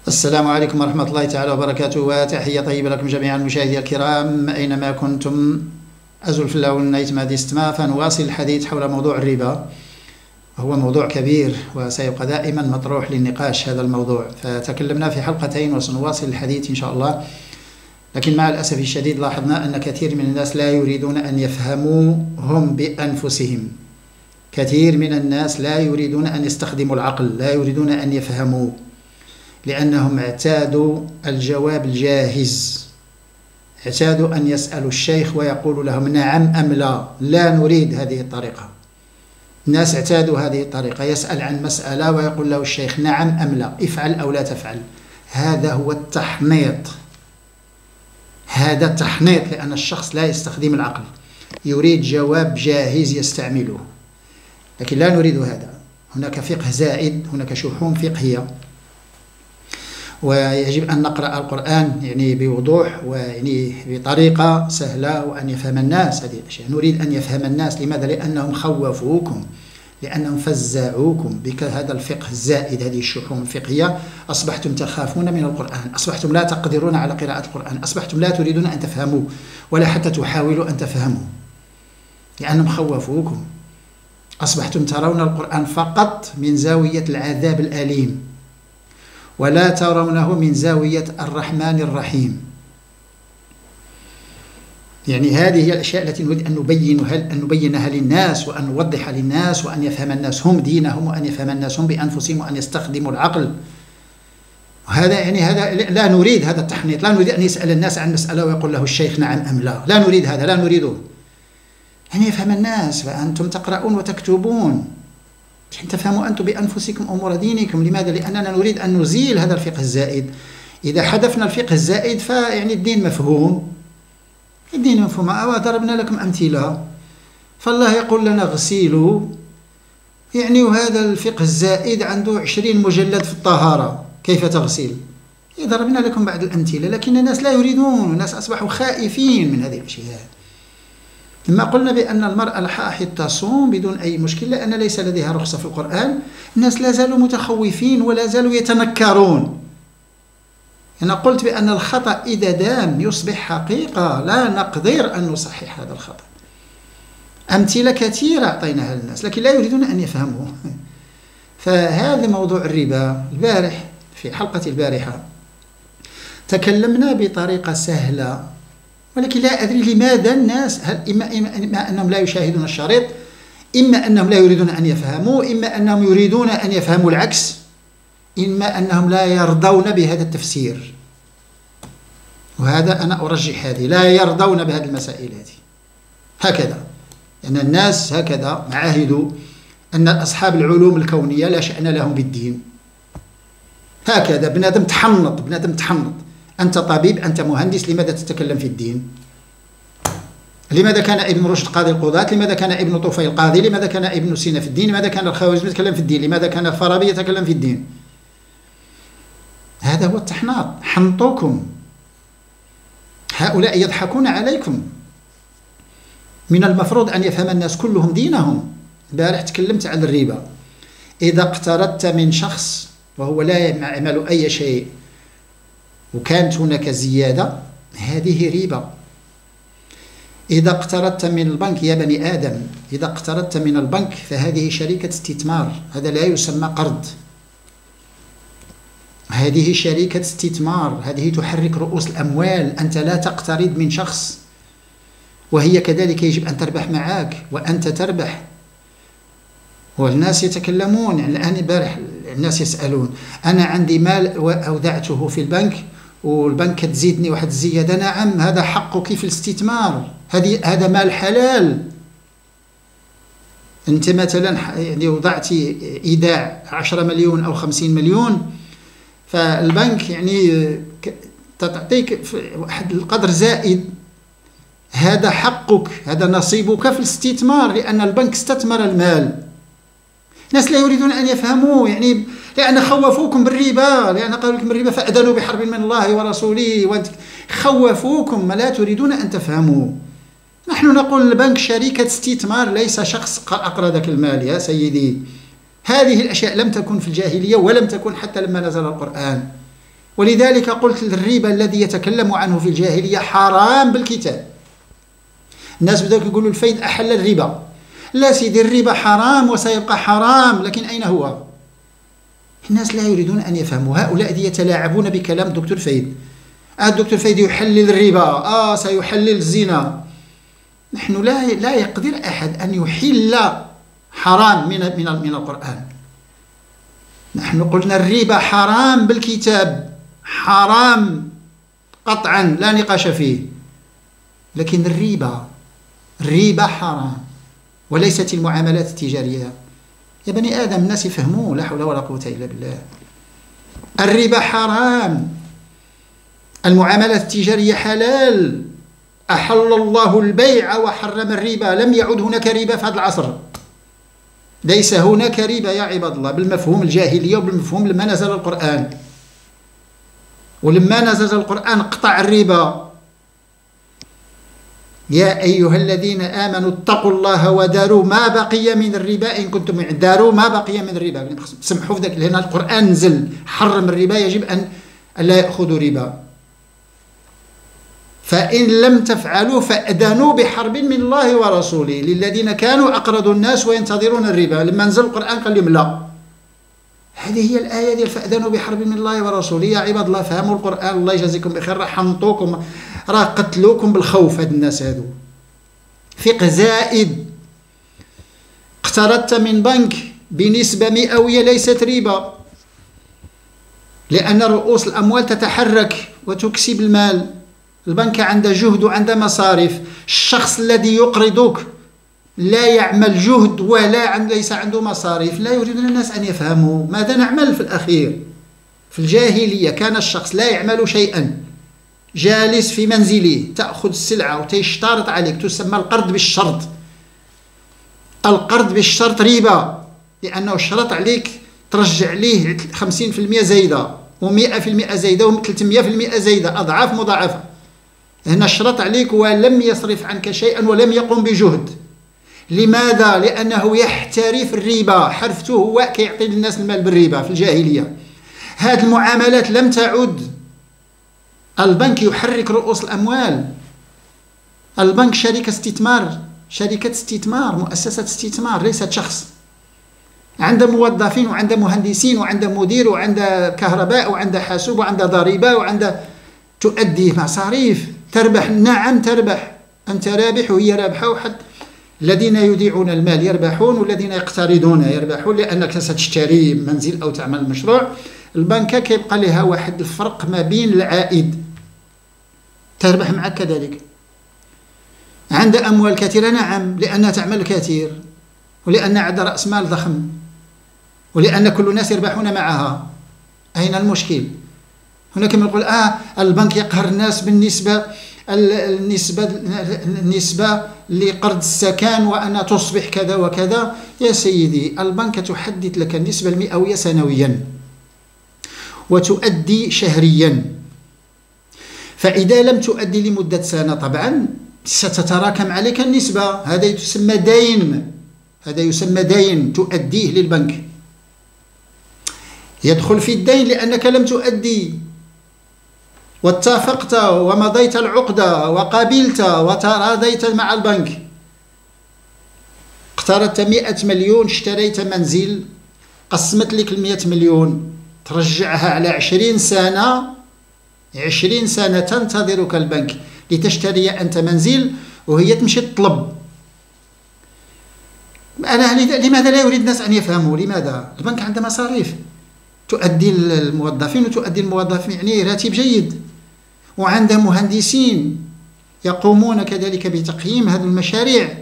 السلام عليكم ورحمة الله تعالى وبركاته، وتحية طيبة لكم جميعا مشاهدي الكرام أينما كنتم. أزول في الأول نايت مادي استماع، فنواصل الحديث حول موضوع الربا. هو موضوع كبير وسيبقى دائما مطروح للنقاش هذا الموضوع، فتكلمنا في حلقتين وسنواصل الحديث إن شاء الله. لكن مع الأسف الشديد لاحظنا أن كثير من الناس لا يريدون أن يفهموا هم بأنفسهم. كثير من الناس لا يريدون أن يستخدموا العقل، لا يريدون أن يفهموا، لأنهم اعتادوا الجواب الجاهز. اعتادوا أن يسألوا الشيخ ويقول لهم نعم أم لا. لا نريد هذه الطريقة. الناس اعتادوا هذه الطريقة، يسأل عن مسألة ويقول له الشيخ نعم أم لا، افعل أو لا تفعل. هذا هو التحنيط. هذا التحنيط لأن الشخص لا يستخدم العقل، يريد جواب جاهز يستعمله. لكن لا نريد هذا. هناك فقه زائد، هناك شحوم فقهية، ويجب أن نقرأ القرآن يعني بوضوح ويعني بطريقة سهلة، وأن يفهم الناس هذه الأشياء. نريد أن يفهم الناس. لماذا؟ لأنهم خوفوكم، لأنهم فزعوكم بهذا الفقه الزائد، هذه الشحوم الفقهية. أصبحتم تخافون من القرآن، أصبحتم لا تقدرون على قراءة القرآن، أصبحتم لا تريدون أن تفهموا ولا حتى تحاولوا أن تفهموا، لأنهم خوفوكم. أصبحتم ترون القرآن فقط من زاوية العذاب الأليم، ولا ترونه من زاوية الرحمن الرحيم. يعني هذه هي الأشياء التي نريد أن نبينها للناس، وأن نوضح للناس، وأن يفهم الناس هم دينهم، وأن يفهم الناس هم بأنفسهم، وأن يستخدموا العقل. وهذا يعني هذا لا نريد هذا التحنيط. لا نريد أن يسأل الناس عن مسألة ويقول له الشيخ نعم أم لا. لا نريد هذا، لا نريده. أن يفهم الناس، فأنتم تقرؤون وتكتبون، تفهموا أنتم بأنفسكم أمور دينكم. لماذا؟ لأننا نريد أن نزيل هذا الفقه الزائد. إذا حذفنا الفقه الزائد فيعني الدين مفهوم. الدين مفهوم. ضربنا لكم أمثلة. فالله يقول لنا اغسلوا، يعني وهذا الفقه الزائد عنده 20 مجلد في الطهارة، كيف تغسل؟ ضربنا لكم بعض الأمثلة، لكن الناس لا يريدون. الناس أصبحوا خائفين من هذه الأشياء. لما قلنا بأن المرأة الحائض تصوم بدون أي مشكلة، لأن ليس لديها رخصة في القرآن، الناس لا زالوا متخوفين ولا زالوا يتنكرون. أنا قلت بأن الخطأ إذا دام يصبح حقيقة لا نقدر أن نصحح هذا الخطأ. أمثلة كثيرة أعطيناها للناس، لكن لا يريدون أن يفهموا. فهذا موضوع الربا. البارح في حلقة البارحة تكلمنا بطريقة سهلة، ولكن لا أدري لماذا الناس، إما أنهم لا يشاهدون الشريط، إما أنهم لا يريدون أن يفهموا، إما أنهم يريدون أن يفهموا العكس، إما أنهم لا يرضون بهذا التفسير. وهذا أنا أرجح هذه، لا يرضون بهذه المسائل هذه هكذا. لأن الناس هكذا معاهدوا أن أصحاب العلوم الكونية لا شأن لهم بالدين. هكذا بنادم تحنط، بنادم تحنط. أنت طبيب، أنت مهندس، لماذا تتكلم في الدين؟ لماذا كان ابن رشد قاضي القضاة؟ لماذا كان ابن طفيل قاضي؟ لماذا كان ابن سينا في الدين؟ لماذا كان الخوارزمي يتكلم في الدين؟ لماذا كان الفارابي يتكلم في الدين؟ هذا هو التحناط. حنطوكم. هؤلاء يضحكون عليكم. من المفروض أن يفهم الناس كلهم دينهم. البارح تكلمت عن الربا. إذا اقترضت من شخص وهو لا يعمل أي شيء وكانت هناك زيادة، هذه ربا. إذا اقترضت من البنك يا بني آدم، إذا اقترضت من البنك فهذه شركة استثمار، هذا لا يسمى قرض. هذه شركة استثمار، هذه تحرك رؤوس الأموال. أنت لا تقترض من شخص، وهي كذلك يجب أن تربح معك وأنت تربح. والناس يتكلمون يعني الآن. البارح الناس يسألون، أنا عندي مال وأودعته في البنك والبنك تزيدني واحد الزيادة. نعم، هذا حقك في الاستثمار، هذا مال حلال. أنت مثلا يعني وضعت إيداع 10 مليون أو 50 مليون، فالبنك يعني تعطيك واحد القدر زائد، هذا حقك، هذا نصيبك في الاستثمار، لأن البنك استثمر المال. الناس لا يريدون أن يفهموا، يعني لأن خوفوكم بالربا، لأن قالوا لكم الربا فأذنوا بحرب من الله ورسوله، وأنت خوفوكم، ما لا تريدون أن تفهموا. نحن نقول البنك شركة استثمار، ليس شخص أقرضك المال يا سيدي. هذه الأشياء لم تكن في الجاهلية، ولم تكن حتى لما نزل القرآن. ولذلك قلت الربا الذي يتكلم عنه في الجاهلية حرام بالكتاب. الناس بدأوا يقولوا الفيض أحل الربا. لا سيدي، الربا حرام وسيبقى حرام، لكن أين هو؟ الناس لا يريدون أن يفهموا. هؤلاء يتلاعبون بكلام الدكتور فايد. الدكتور فايد يحلل الربا، سيحلل الزنا. نحن لا يقدر أحد أن يحل حرام من القرآن. نحن قلنا الربا حرام بالكتاب، حرام قطعا لا نقاش فيه، لكن الربا حرام وليست المعاملات التجارية. يا بني آدم، الناس يفهموا، لا حول ولا قوة إلا بالله. الربا حرام، المعاملات التجارية حلال. أحل الله البيع وحرم الربا. لم يعد هناك ربا في هذا العصر. ليس هناك ربا يا عباد الله بالمفهوم الجاهلية وبالمفهوم لما نزل القرآن. ولما نزل القرآن قطع الربا. يا أيها الذين آمنوا اتقوا الله وداروا ما بقي من الربا إن كنتم مؤمنين. داروا ما بقي من الربا، سمحوا في ذلك، لأن القرآن نزل حرم الربا، يجب أن لا يأخذوا ربا. فإن لم تفعلوا فأذنوا بحرب من الله ورسوله للذين كانوا أقرضوا الناس وينتظرون الربا. لما نزل القرآن قال لهم لا. هذه هي الآية ديال فأذنوا بحرب من الله ورسوله. يا عباد الله، فهموا القرآن، الله يجازيكم بخير. راه حنطوكم، راه قتلوكم بالخوف هاد الناس هادو. فقه زائد. اقترضت من بنك بنسبة مئوية ليست ربا، لأن رؤوس الأموال تتحرك وتكسب المال. البنك عنده جهد وعنده مصاريف. الشخص الذي يقرضك لا يعمل جهد ليس عنده مصاريف. لا يريد الناس أن يفهموا ماذا نعمل في الأخير. في الجاهلية كان الشخص لا يعمل شيئا، جالس في منزله، تأخذ السلعة وتشترط عليك، تسمى القرض بالشرط. القرض بالشرط ربا، لأنه شرط عليك ترجع ليه 50% زايدة و100% زايدة و300% زايدة، أضعاف مضاعفة. هنا شرط عليك ولم يصرف عنك شيئا ولم يقم بجهد. لماذا؟ لأنه يحترف الربا. حرفته هو كيعطي للناس المال بالربا في الجاهلية. هذه المعاملات لم تعد. البنك يحرك رؤوس الأموال. البنك شركة استثمار، مؤسسة استثمار، ليست شخص. عنده موظفين وعنده مهندسين وعنده مدير وعنده كهرباء وعنده حاسوب وعنده ضريبة وعنده تؤدي مصاريف. تربح، نعم تربح، أنت رابح وهي رابحة. وحد الذين يوديعون المال يربحون والذين يقترضون يربحون، لأنك ستشتري منزل أو تعمل مشروع. البنكة كيبقى لها واحد الفرق ما بين العائد، تربح معك كذلك. عندها أموال كثيرة، نعم، لأنها تعمل كثير، ولأن عندها رأس مال ضخم، ولأن كل الناس يربحون معها. أين المشكل؟ هنا كما نقول البنك يقهر الناس بالنسبة النسبة لقرض السكن وأن تصبح كذا وكذا. يا سيدي، البنك تحدد لك النسبة المئوية سنويا وتؤدي شهريا. فإذا لم تؤدي لمدة سنة طبعا ستتراكم عليك النسبة. هذا يسمى دين تؤديه للبنك. يدخل في الدين لأنك لم تؤدي، واتفقت ومضيت العقدة وقبلت وتراضيت مع البنك. اقترضت 100 مليون، اشتريت منزل، قسمت لك 100 مليون، ترجعها على 20 سنة. 20 سنة تنتظرك البنك لتشتري أنت منزل وهي تمشي تطلب. لماذا لا يريد الناس أن يفهموا؟ لماذا؟ البنك عنده مصاريف تؤدي الموظفين وتؤدي الموظفين يعني راتب جيد، وعنده مهندسين يقومون كذلك بتقييم هذه المشاريع،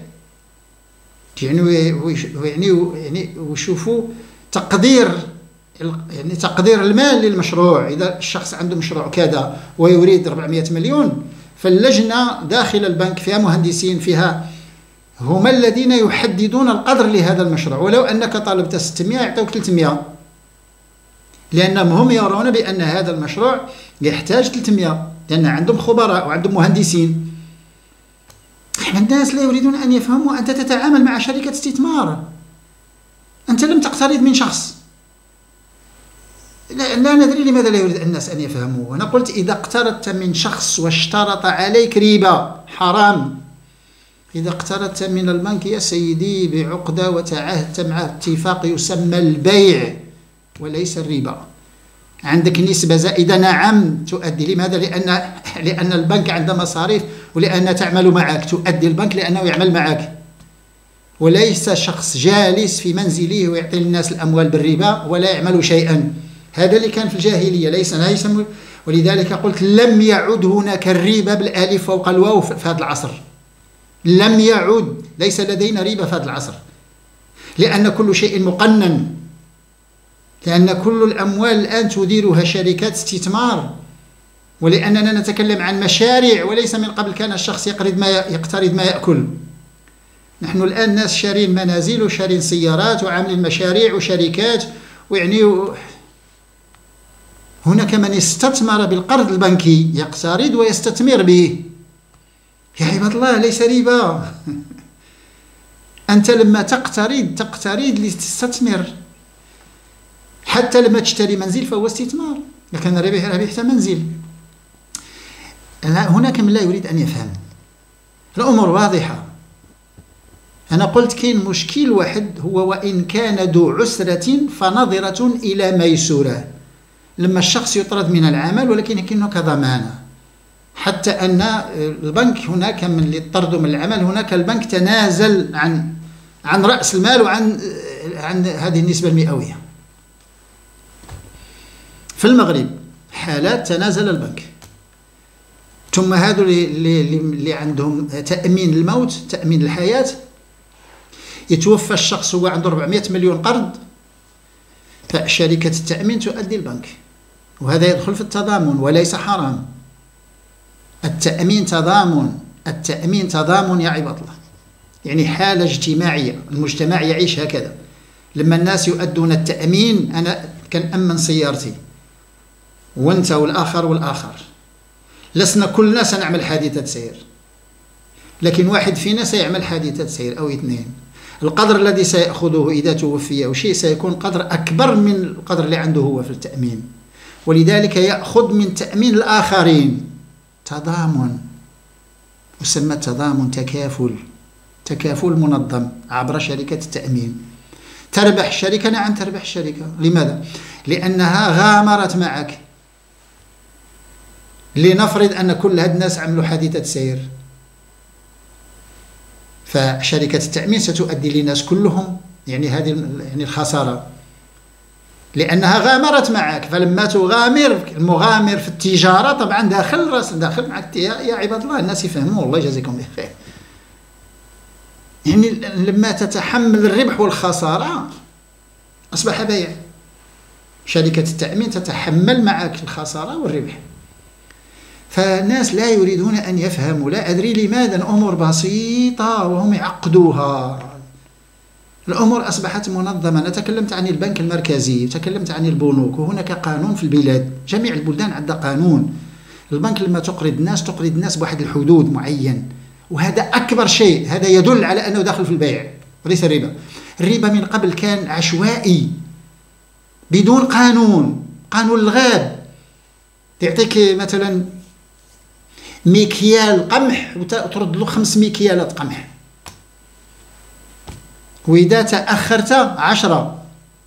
يعني ويشوفوا تقدير المال للمشروع. إذا الشخص عنده مشروع كذا ويريد 400 مليون، فاللجنة داخل البنك فيها مهندسين، فيها هم الذين يحددون القدر لهذا المشروع. ولو أنك طالبت 600 يعطوك 300، لأنهم هم يرون بأن هذا المشروع يحتاج 300، لأن عندهم خبراء وعندهم مهندسين. الناس لا يريدون أن يفهموا. أنت تتعامل مع شركة استثمار، أنت لم تقترض من شخص. لا ندري لماذا لا يريد الناس أن يفهموا. أنا قلت إذا اقترضت من شخص واشترط عليك ربا حرام. إذا اقترضت من البنك يا سيدي بعقدة وتعهدت مع اتفاق يسمى البيع وليس الربا، عندك نسبة زائدة نعم تؤدي. لماذا؟ لأن البنك عنده مصاريف، ولأن تعمل معك، تؤدي البنك لأنه يعمل معك، وليس شخص جالس في منزله ويعطي الناس الأموال بالربا ولا يعمل شيئا. هذا اللي كان في الجاهلية، ليس. ولذلك قلت لم يعد هناك الربا بالالف فوق الواو في هذا العصر، لم يعد، ليس لدينا ربا في هذا العصر، لأن كل شيء مقنن، لأن كل الأموال الآن تديرها شركات استثمار، ولأننا نتكلم عن مشاريع وليس من قبل كان الشخص يقترض ما يأكل. نحن الآن ناس شارين منازل وشارين سيارات وعاملين مشاريع وشركات، ويعني هناك من استثمر بالقرض البنكي، يقترض ويستثمر به. يا عباد الله ليس ربا. أنت لما تقترض لتستثمر، حتى لما تشتري منزل فهو استثمار، لكن ربحت منزل. هناك من لا يريد أن يفهم. الأمور واضحة. أنا قلت كاين مشكل واحد، هو وإن كان ذو عسرة فنظرة إلى ميسورة. لما الشخص يطرد من العمل ولكن هناك ضمانة، حتى أن البنك هناك من اللي طردوا من العمل، هناك البنك تنازل عن رأس المال وعن هذه النسبة المئوية. في المغرب حالات تنازل البنك، ثم هذو اللي عندهم تأمين الموت، تأمين الحياة، يتوفى الشخص هو عنده 400 مليون قرض، فشركة التأمين تؤدي البنك، وهذا يدخل في التضامن وليس حرام. التأمين تضامن، التأمين تضامن يا عباد الله، يعني حالة اجتماعية، المجتمع يعيش هكذا. لما الناس يؤدون التأمين، أنا كنأمن سيارتي وانت والآخر والآخر، لسنا كلنا سنعمل حادثة سير، لكن واحد فينا سيعمل حادثة سير أو اثنين. القدر الذي سيأخذه إذا توفي أو شيء سيكون قدر أكبر من القدر اللي عنده هو في التأمين، ولذلك يأخذ من تأمين الآخرين. تضامن، يسمى التضامن تكافل منظم عبر شركة التأمين. تربح الشركة، نعم تربح الشركة. لماذا؟ لأنها غامرت معك. لنفرض أن كل هاد الناس عملوا حادثة سير، فشركة التأمين ستؤدي للناس كلهم يعني هذه الخسارة، لأنها غامرت معك. فلما تغامر، المغامر في التجارة طبعا داخل معك. يا عباد الله الناس يفهموا، الله يجازيكم بخير. يعني لما تتحمل الربح والخسارة أصبح بيع. شركة التأمين تتحمل معك الخسارة والربح. فالناس لا يريدون أن يفهموا، لا أدري لماذا. الأمور بسيطة وهم يعقدوها. الأمور أصبحت منظمة. أنا تكلمت عن البنك المركزي، تكلمت عن البنوك، وهناك قانون في البلاد، جميع البلدان عندها قانون. البنك لما تقرض الناس بواحد الحدود معين، وهذا أكبر شيء. هذا يدل على أنه داخل في البيع وليس الربا. الربا من قبل كان عشوائي بدون قانون الغاب. يعطيك مثلا مكيال قمح وترد له 5 مكيالات قمح، وإذا تأخرت 10.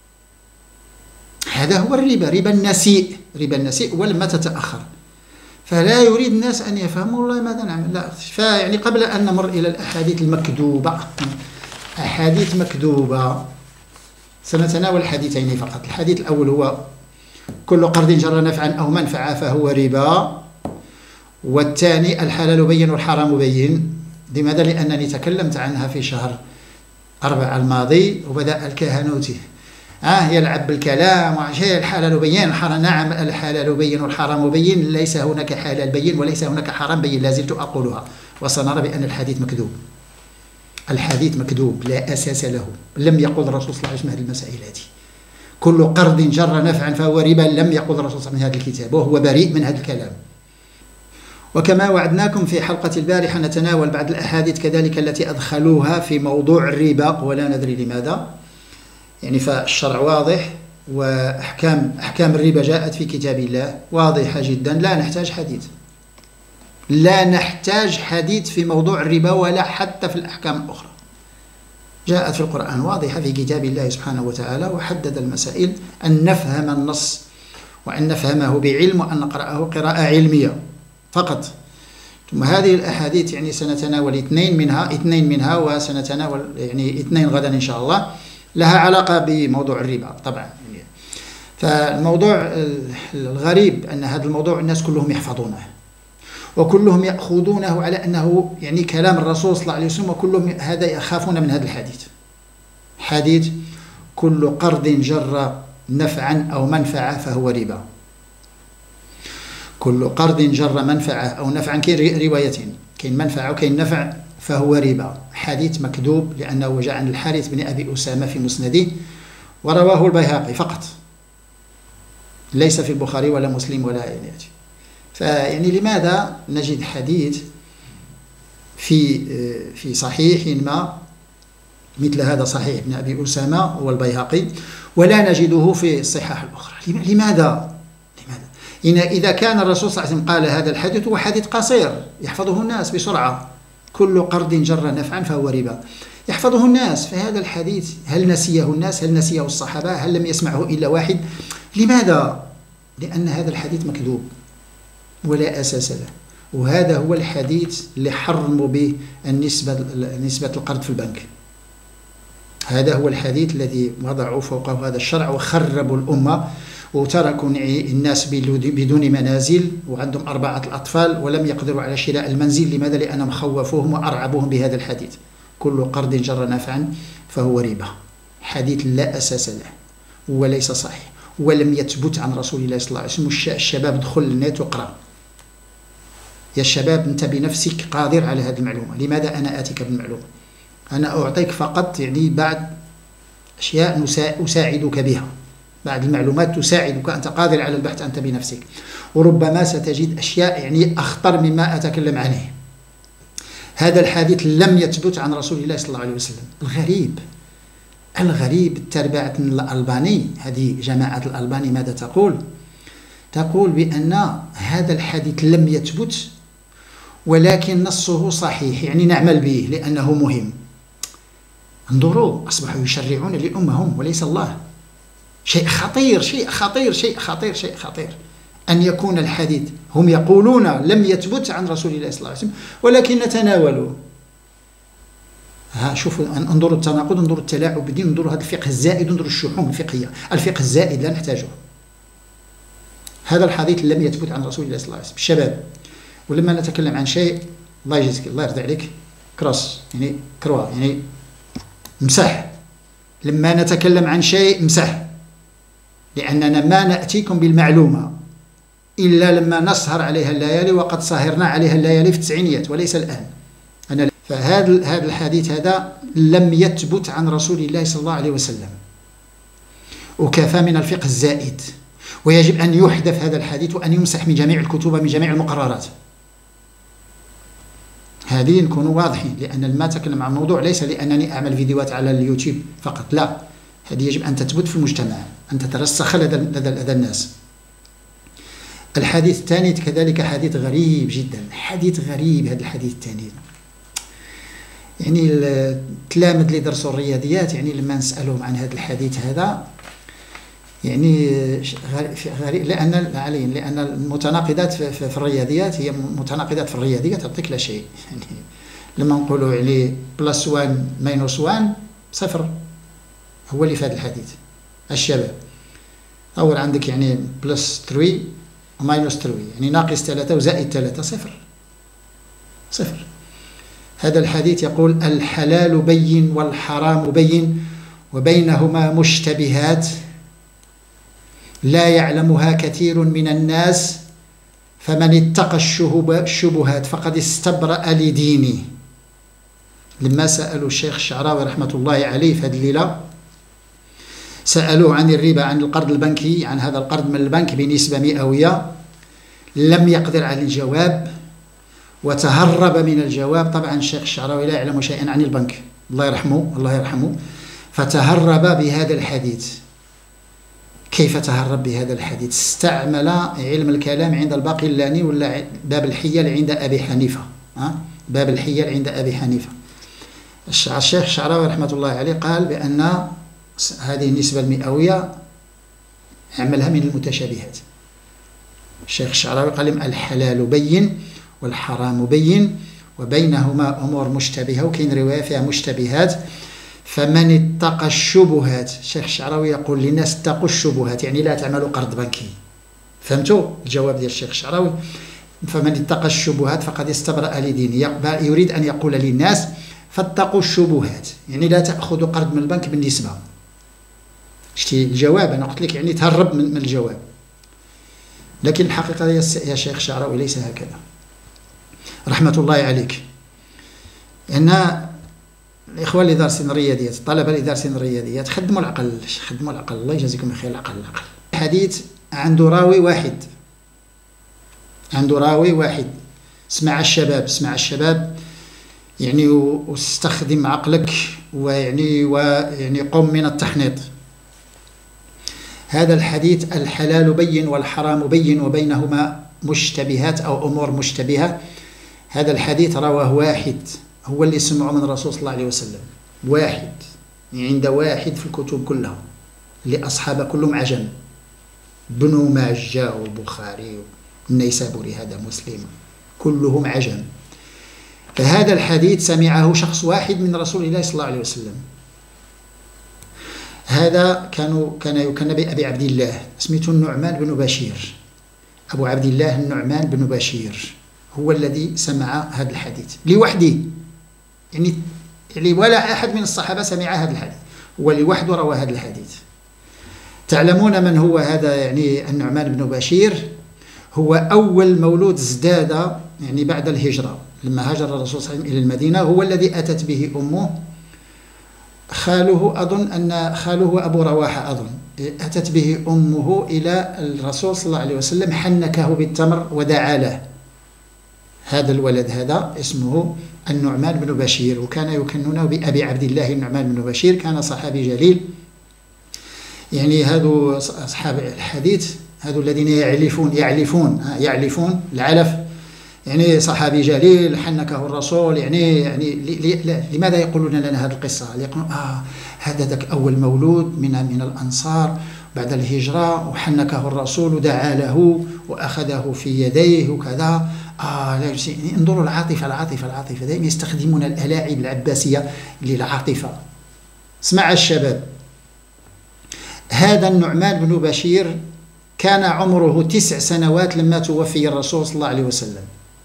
هذا هو الربا، ربا النسيء ولما تتأخر. فلا يريد الناس أن يفهموا والله ماذا نعمل. لا، فيعني قبل أن نمر إلى الأحاديث المكذوبة، أحاديث مكذوبة، سنتناول حديثين فقط. الحديث الأول هو كل قرض جر نفعا أو منفعة فهو ربا، والثاني الحلال بين والحرام بين. لماذا؟ لأنني تكلمت عنها في شهر 4 الماضي، وبدأ الكهنوت يلعب بالكلام، وهي الحلال بين الحرام. نعم الحلال بين والحرام بين، ليس هناك حلال بين وليس هناك حرام بين، لا زلت أقولها، وسنرى بأن الحديث مكذوب. الحديث مكذوب لا أساس له. لم يقل الرسول صلى الله عليه وسلم هذه المسائل هذه. كل قرض جر نفعا فهو ربا، لم يقل الرسول صلى الله عليه وسلم من هذا الكتاب، وهو بريء من هذا الكلام. وكما وعدناكم في حلقة البارحة نتناول بعض الأحاديث كذلك التي أدخلوها في موضوع الربا ولا ندري لماذا. يعني فالشرع واضح أحكام الربا جاءت في كتاب الله واضحة جدا، لا نحتاج حديث، لا نحتاج حديث في موضوع الربا ولا حتى في الأحكام الأخرى. جاءت في القرآن واضحة في كتاب الله سبحانه وتعالى، وحدد المسائل أن نفهم النص وأن نفهمه بعلم وأن نقرأه قراءة علمية فقط. ثم هذه الأحاديث يعني سنتناول اثنين منها وسنتناول يعني اثنين غدا إن شاء الله، لها علاقة بموضوع الربا طبعا. يعني فالموضوع الغريب أن هذا الموضوع الناس كلهم يحفظونه وكلهم يأخذونه على أنه يعني كلام الرسول صلى الله عليه وسلم، وكلهم هذا يخافون من هذا الحديث. حديث كل قرض جر نفعا أو منفعة فهو ربا. كل قرض جر منفعة أو نفعا، كاين روايتين، كاين منفعة وكاين نفع، فهو ربا. حديث مكذوب لأنه جاء عن الحارث بن أبي أسامة في مسنده، ورواه البيهقي فقط، ليس في البخاري ولا مسلم ولا يأتي. فيعني لماذا نجد حديث في صحيح ما مثل هذا صحيح ابن أبي أسامة والبيهقي ولا نجده في الصحاح الأخرى؟ لماذا؟ إذا كان الرسول صلى الله عليه وسلم قال هذا الحديث هو حديث قصير يحفظه الناس بسرعة، كل قرض جر نفعا فهو ربا، يحفظه الناس، فهذا الحديث هل نسيه الناس؟ هل نسيه الصحابة؟ هل لم يسمعه إلا واحد؟ لماذا؟ لأن هذا الحديث مكذوب ولا أساس له، وهذا هو الحديث اللي حرموا به نسبة القرض في البنك. هذا هو الحديث الذي وضعوا فوقه هذا الشرع وخربوا الأمة وتركوا الناس بدون منازل، وعندهم 4 أطفال ولم يقدروا على شراء المنزل. لماذا؟ لأنهم خوفوهم وأرعبوهم بهذا الحديث، كل قرض جر نفعا فهو ربا. حديث لا أساس له وليس صحيح ولم يثبت عن رسول الله صلى الله عليه وسلم. الشباب دخل النت وقرأ، يا الشباب أنت بنفسك قادر على هذه المعلومة. لماذا أنا آتيك بالمعلومة؟ أنا أعطيك فقط يعني بعض أشياء أساعدك بها، بعض المعلومات تساعدك، أنت قادر على البحث أنت بنفسك، وربما ستجد أشياء يعني أخطر مما أتكلم عنه. هذا الحديث لم يثبت عن رسول الله صلى الله عليه وسلم. الغريب تربعة الألباني، هذه جماعة الألباني ماذا تقول؟ تقول بأن هذا الحديث لم يثبت ولكن نصه صحيح، يعني نعمل به لأنه مهم. انظروا، أصبحوا يشرعون للأمة هم وليس الله. شيء خطير شيء خطير شيء خطير شيء خطير أن يكون الحديث هم يقولون لم يثبت عن رسول الله صلى الله عليه وسلم ولكن نتناوله. شوفوا، انظروا التناقض، انظروا التلاعب بالدين، انظروا هذا الفقه الزائد، انظروا الشحوم الفقهية. الفقه الزائد لا نحتاجه. هذا الحديث لم يثبت عن رسول الله صلى الله عليه وسلم. الشباب، ولما نتكلم عن شيء، الله يجزيك الله يرضى عليك، كروس يعني كروا يعني امسح. لما نتكلم عن شيء امسح، لأننا ما نأتيكم بالمعلومة إلا لما نسهر عليها الليالي، وقد سهرنا عليها الليالي في التسعينيات وليس الآن. فهذا الحديث هذا لم يثبت عن رسول الله صلى الله عليه وسلم، وكفى من الفقه الزائد، ويجب أن يحذف هذا الحديث وأن يمسح من جميع الكتب ومن جميع المقررات. هذه نكون واضحين، لأن ما أتكلم عن الموضوع ليس لأنني أعمل فيديوهات على اليوتيوب فقط، لا، هذه يجب أن تثبت في المجتمع، أن تترسخ لدى الناس. الحديث الثاني كذلك حديث غريب جدا، حديث غريب. هذا الحديث الثاني يعني التلامذ اللي درسوا الرياضيات يعني لما نسألهم عن هذا الحديث هذا يعني غريب، لأن المتناقضات في الرياضيات هي متناقضات في الرياضيات تعطيك لا شيء. يعني لما نقولوا يعني بلس 1 ماينوس 1 صفر، هو اللي في هذا الحديث. الشباب أول عندك يعني بلس 3 وماينوس 3 يعني ناقص 3 وزائد 3 صفر. هذا الحديث يقول الحلال بين والحرام بين وبينهما مشتبهات لا يعلمها كثير من الناس فمن اتقى الشبهات فقد استبرأ لدينه. لما سألوا الشيخ الشعراوي رحمة الله عليه في هذه الليلة، سألوه عن الربا، عن القرض البنكي، عن هذا القرض من البنك بنسبة مئوية، لم يقدر على الجواب وتهرب من الجواب. طبعا الشيخ الشعراوي لا يعلم شيئا عن البنك، الله يرحمه، فتهرب بهذا الحديث. كيف تهرب بهذا الحديث؟ استعمل علم الكلام عند الباقلاني ولا باب الحيل عند أبي حنيفة. باب الحيل عند أبي حنيفة. الشيخ الشعراوي رحمة الله عليه قال بأن هذه النسبة المئوية عملها من المتشابهات. الشيخ الشعراوي قال الحلال بين والحرام بين وبينهما أمور مشتبهة، وكاين رواية فيها مشتبهات. فمن اتقى الشبهات، الشيخ الشعراوي يقول للناس اتقوا الشبهات، يعني لا تعملوا قرض بنكي. فهمتوا الجواب ديال الشيخ الشعراوي؟ فمن اتقى الشبهات فقد استبرأ لدينه. يريد أن يقول للناس فاتقوا الشبهات، يعني لا تأخذوا قرض من البنك بالنسبة. شتي الجواب؟ أنا قلت لك يعني تهرب من الجواب، لكن الحقيقة يا شيخ الشعراوي ليس هكذا رحمة الله عليك. أن الإخوان اللي دارسين الرياضيات، الطلبة اللي دارسين الرياضيات، خدموا العقل، خدموا العقل، الله يجازيكم بخير. العقل الحديث عنده راوي واحد، عنده راوي واحد. اسمع الشباب يعني واستخدم عقلك ويعني قم من التحنيط. هذا الحديث الحلال بين والحرام بين وبينهما مشتبهات أو أمور مشتبهة. هذا الحديث رواه واحد، هو اللي سمعه من الرسول صلى الله عليه وسلم، واحد، يعني عند واحد في الكتب كلها اللي أصحاب كلهم عجم، ابن ماجه والبخاري والنيسابوري، هذا مسلم، كلهم عجم. فهذا الحديث سمعه شخص واحد من رسول الله صلى الله عليه وسلم. هذا كان يكنى بأبي عبد الله، اسمه النعمان بن بشير. أبو عبد الله النعمان بن بشير هو الذي سمع هذا الحديث لوحده، يعني ولا أحد من الصحابة سمع هذا الحديث، هو لوحده روى هذا الحديث. تعلمون من هو هذا؟ يعني النعمان بن بشير هو أول مولود ازداد يعني بعد الهجرة، لما هاجر الرسول صلى الله عليه وسلم إلى المدينة، هو الذي أتت به أمه، خاله أظن أن خاله أبو رواحة أظن، أتت به أمه إلى الرسول صلى الله عليه وسلم، حنكه بالتمر ودعا له. هذا الولد هذا اسمه النعمان بن بشير، وكان يكنونه بأبي عبد الله النعمان بن بشير، كان صحابي جليل. يعني هذو أصحاب الحديث، هذو الذين يعلفون العلف، يعني صحابي جليل حنكه الرسول. يعني لماذا يقولون لنا هذه القصة؟ يقولون هذا ذاك أول مولود من الأنصار بعد الهجرة، وحنكه الرسول ودعا له وأخذه في يديه وكذا. لا انظروا العاطفة دائما يستخدمون الألاعب العباسية للعاطفة. اسمع الشباب، هذا النعمان بن بشير كان عمره 9 سنوات لما توفي الرسول صلى الله عليه وسلم.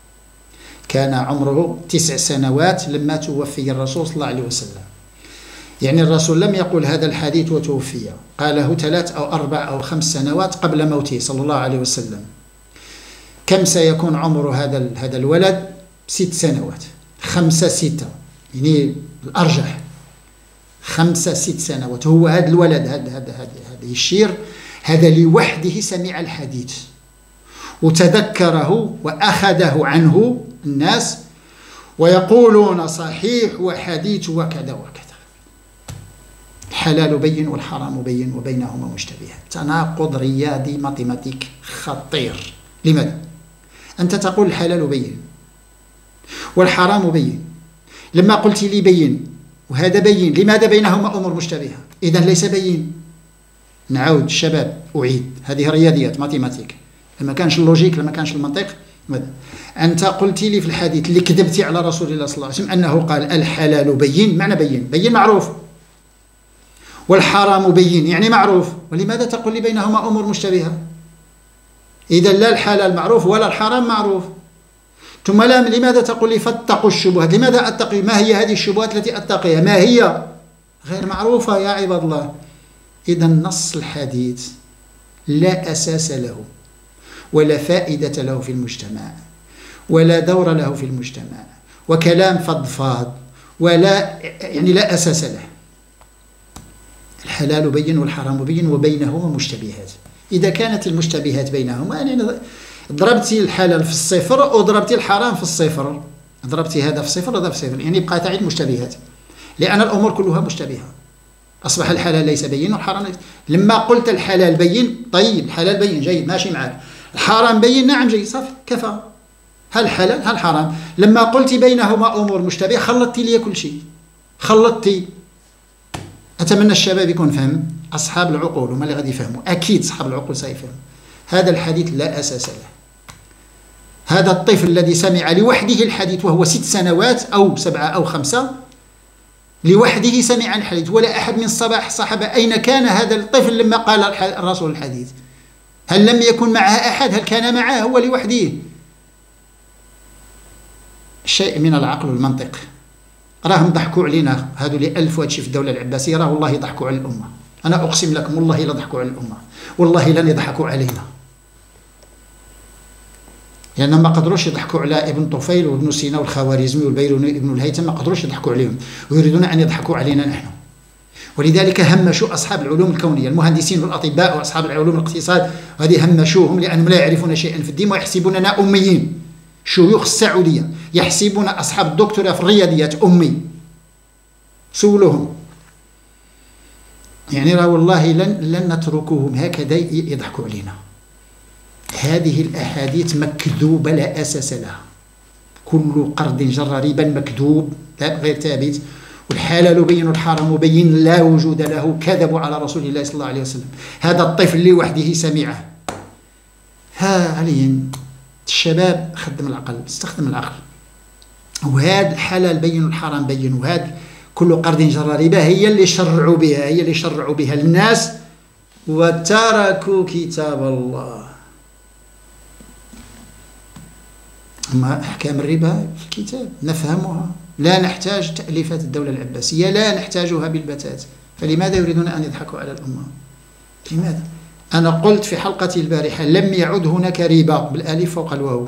كان عمره 9 سنوات لما توفي الرسول صلى الله عليه وسلم. يعني الرسول لم يقل هذا الحديث وتوفي، قاله 3 أو 4 أو 5 سنوات قبل موته صلى الله عليه وسلم. كم سيكون عمر هذا الولد؟ 6 سنوات، 5 6، يعني الأرجح 5 6 سنوات. هو هذا الولد هذا الشير هذا لوحده سمع الحديث وتذكره وأخذه عنه الناس، ويقولون صحيح وحديث وكذا وكذا. الحلال بين والحرام بين وبينهما مشتبهات. تناقض رياضي ماثيماتيك خطير. لماذا؟ أنت تقول الحلال بين والحرام بين، لما قلت لي بين وهذا بين، لماذا بينهما أمور مشتبهة؟ إذن ليس بين. نعود الشباب، أعيد، هذه رياضيات ماثيماتيك، لما كانش اللوجيك، لما كانش المنطق. أنت قلت لي في الحديث اللي كذبتي على رسول الله صلى الله عليه وسلم أنه قال الحلال بين، معنى بين معروف، والحرام بين يعني معروف، ولماذا تقول لي بينهما أمور مشتبهة؟ إذا لا الحلال معروف ولا الحرام معروف. ثم لماذا تقول لي فاتقوا الشبهات؟ لماذا أتقي؟ ما هي هذه الشبهات التي أتقيها؟ ما هي؟ غير معروفة يا عباد الله. إذا نص الحديث لا أساس له ولا فائدة له في المجتمع ولا دور له في المجتمع، وكلام فضفاض ولا يعني لا أساس له. الحلال بين والحرام بين وبينهما مشتبهات. إذا كانت المشتبهات بينهما، يعني ضربتي الحلال في الصفر وضربتي الحرام في الصفر، ضربتي هذا في صفر وهذا في صفر، يعني بقى تعيد مشتبهات، لأن الأمور كلها مشتبهة. أصبح الحلال ليس بين والحرام ليس. لما قلت الحلال بين، طيب الحلال بين جيد ماشي معك، الحرام بين نعم جيد، صافي كفى. هل حلال هل حرام. لما قلت بينهما أمور مشتبهة خلطتي لي كل شيء، خلطتي. أتمنى الشباب يكون فهم، أصحاب العقول هما اللي غادي يفهموا، أكيد أصحاب العقول سيفهموا. هذا الحديث لا أساس له. هذا الطفل الذي سمع لوحده الحديث وهو 6 سنوات أو 7 أو 5، لوحده سمع الحديث ولا أحد من الصحابة. أين كان هذا الطفل لما قال الرسول الحديث؟ هل لم يكن معه أحد؟ هل كان معه هو لوحده؟ شيء من العقل والمنطق. راهم ضحكوا علينا هذو اللي ألفوا هادشي في الدولة العباسية، راه والله ضحكوا على الأمة. أنا أقسم لكم والله لا ضحكوا على الأمة، والله لن يضحكوا علينا، لأن ما قدروش يضحكوا على ابن طفيل وابن سينا والخوارزمي والبيروني وابن الهيثم، ما قدروش يضحكوا عليهم، ويريدون أن يضحكوا علينا نحن. ولذلك همشوا أصحاب العلوم الكونية، المهندسين والأطباء وأصحاب العلوم الاقتصاد، وهذه همشوهم لأنهم لا يعرفون شيئا في الدين ويحسبوننا أميين. شيوخ السعودية يحسبون أصحاب الدكتوراه في الرياضيات أمي، سولوهم. يعني راه والله لن نتركهم هكذا يضحكوا علينا. هذه الأحاديث مكذوبة لا أساس لها، كل قرض جر ربا مكذوب غير ثابت، والحلال بين والحرام بين لا وجود له، كذبوا على رسول الله صلى الله عليه وسلم. هذا الطفل لوحده سمعه. ها علي الشباب خدم العقل، استخدم العقل. وهذا الحلال بين والحرام بين، وهذا كل قرض جر ربا هي اللي شرعوا بها، هي اللي شرعوا بها الناس وتركوا كتاب الله. أما أحكام الربا في الكتاب نفهمها، لا نحتاج تأليفات الدولة العباسية، لا نحتاجها بالبتات. فلماذا يريدون أن يضحكوا على الأمة؟ لماذا؟ أنا قلت في حلقتي البارحة لم يعد هناك ربا بالألف فوق الواو.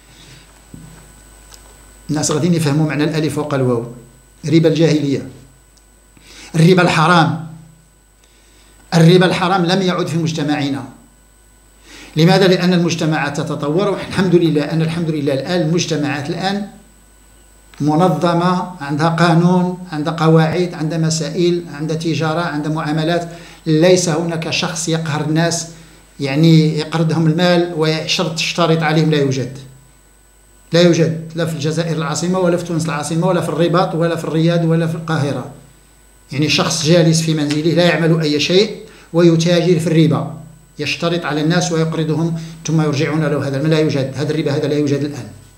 الناس غاديين يفهموا معنى الألف فوق الواو. ربا الجاهلية، الربا الحرام. الربا الحرام لم يعد في مجتمعنا. لماذا؟ لأن المجتمعات تتطور، والحمد لله أن الحمد لله الآن المجتمعات الآن منظمة، عندها قانون، عندها قواعد، عندها مسائل، عندها تجارة، عندها معاملات. ليس هناك شخص يقهر الناس، يعني يقرضهم المال ويشترط عليهم. لا يوجد، لا يوجد، لا في الجزائر العاصمة ولا في تونس العاصمة ولا في الرباط ولا في الرياض ولا في القاهرة. يعني شخص جالس في منزله لا يعمل أي شيء ويتاجر في الربا، يشترط على الناس ويقرضهم ثم يرجعون له هذا. لا يوجد هذا الربا، هذا لا يوجد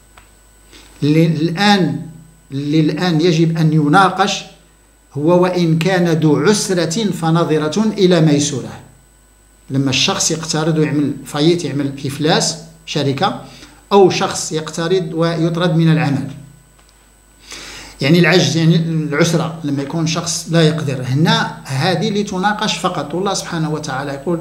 الآن. الآن يجب أن يناقش هو وإن كان ذو عسرة فنظرة إلى ميسورة. لما الشخص يقترض ويعمل فايت، يعمل إفلاس شركة، أو شخص يقترض ويطرد من العمل، يعني العجز، يعني العسرة، لما يكون شخص لا يقدر. هنا هذه لتناقش فقط. والله سبحانه وتعالى يقول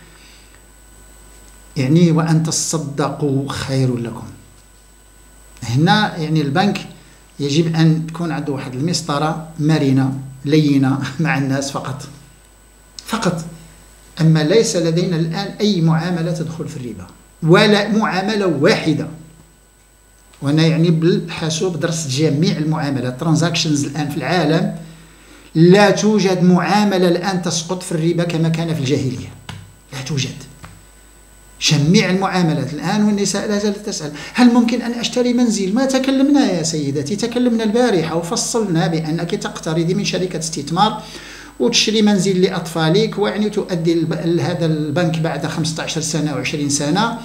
يعني وأن تصدقوا خير لكم. هنا يعني البنك يجب أن تكون عنده واحد المسطرة مرنة لينة مع الناس فقط. أما ليس لدينا الآن أي معاملة تدخل في الربا، ولا معاملة واحدة. وأنا يعني بالحاسوب درست جميع المعاملات، ترانزاكشنز الآن في العالم. لا توجد معاملة الآن تسقط في الربا كما كان في الجاهلية، لا توجد. جميع المعاملات الآن، والنساء لا زالت تسأل هل ممكن أن أشتري منزل؟ ما تكلمنا يا سيدتي، تكلمنا البارحة وفصلنا بأنك تقترضي من شركة استثمار وتشتري منزل لأطفالك، ويعني تؤدي هذا البنك بعد 15 سنة و20 سنة.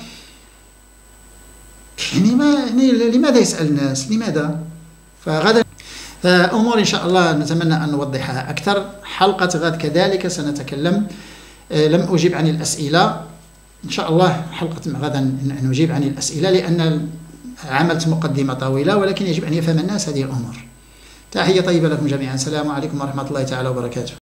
يعني لماذا يسأل الناس؟ لماذا؟ فغدا فأمور إن شاء الله نتمنى أن نوضحها أكثر. حلقة غد كذلك سنتكلم. لم أجيب عن الأسئلة، إن شاء الله حلقة غدا نجيب عن الأسئلة، لأن عملت مقدمة طويلة، ولكن يجب أن يفهم الناس هذه الأمور. تحية طيبة لكم جميعا، السلام عليكم ورحمة الله تعالى وبركاته.